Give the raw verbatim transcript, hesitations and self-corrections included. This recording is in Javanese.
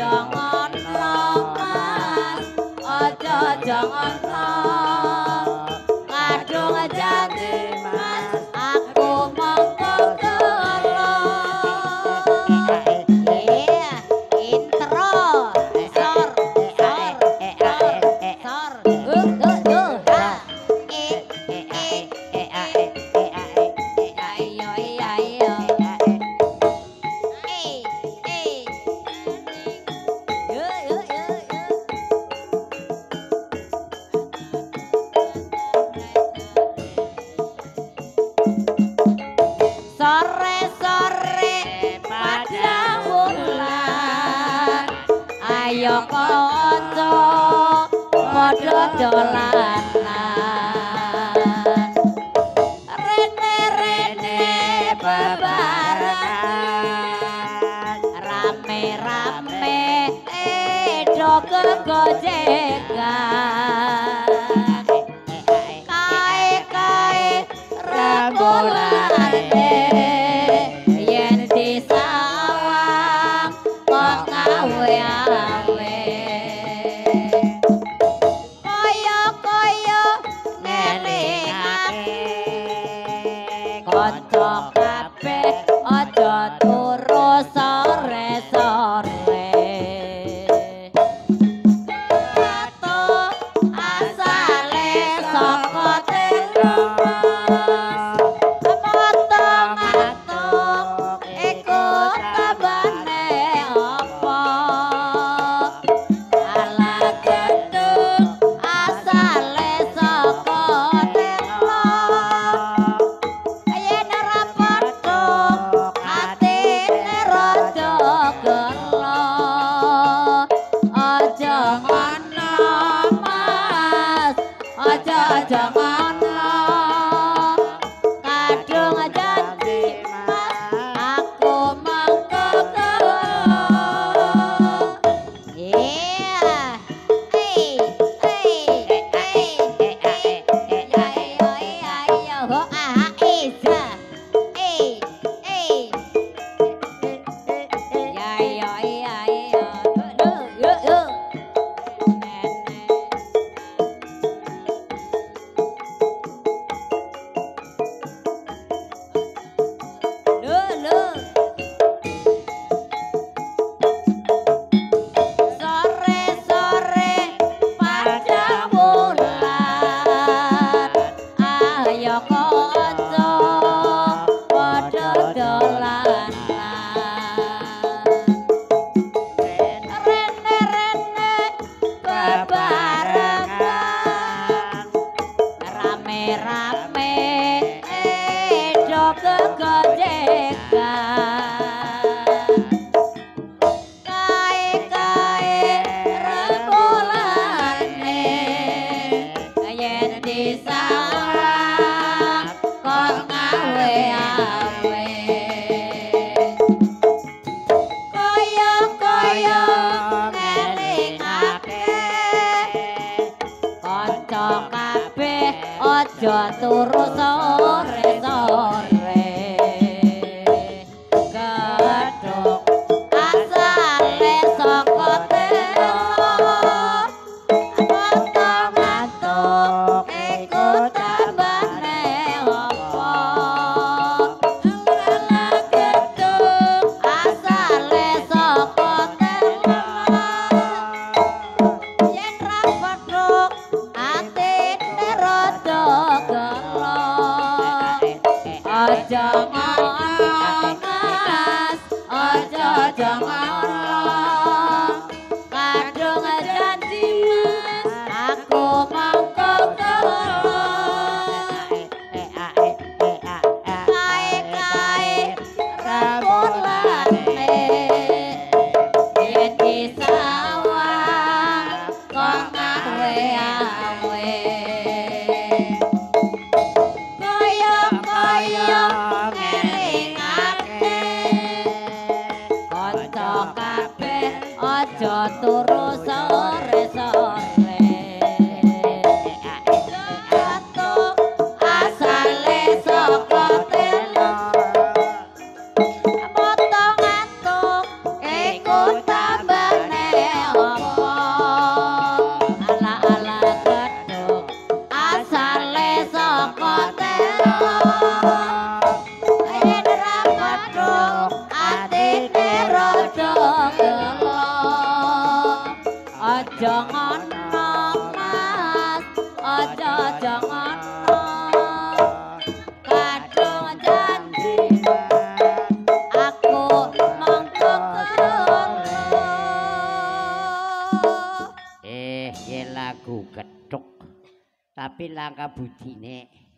jangan mas, aja jangan kadung janji mas, aku mongko telo. Iya, intro, sor, sor, sor, sor, uh, uh, uh, ha, eh, eh, eh, eh, eh, eh, eh, ayo, ayo, eh, eh, yuk, yuk, yuk, yuk. Sore-sore pada bulan, ayo kanca padha dolanan. Rene-rene bebarengan, rame-rame edo kegojegan. Kae-kae rembolane yen disawang kok ngawe-awe. Kaya-kaya ngelingake kanca kabeh aja turu sore-sore. Kato asale saka teras, motong-motong ikut tabane apa. Ala gedung asale saka teras, yen ora padha atine rada gelo. Aja ngono mas, aja jangan kadung janji mas, aku mangko telo. Iya, hei, hei, hei, hei, ayo, ayo, ho, ah, iza, hei, hei, ayo, ayo, yuk, yuk, yuk. Loh, loh. Sore-sore pada bulan, ayo kanca padha dolanan. Rene-rene bebarengan, rame-rame edo kegojegan. Kae-kae rembolane yen disawang kok ngawe-awe. Kaya-kaya ngelingake kanca kabeh aja turu sore-sore. Gedhog asale saka teras, motong-motong ikut tambane apa. Ala gedhog asale saka teras, yen ra padha atine rada gelo. Aja ngono mas, aja jangan kadung janji mas, aku mangko telo. Kae-kae rembolane yen disawang kok ngawe-awe. Kaya-kaya ngelingake kanca kabeh aja turu sore-sore. Jatuh asale saka teras, motong-motong ikut tambane janji aku mongko eh ye lagu ketuk tapi langka budine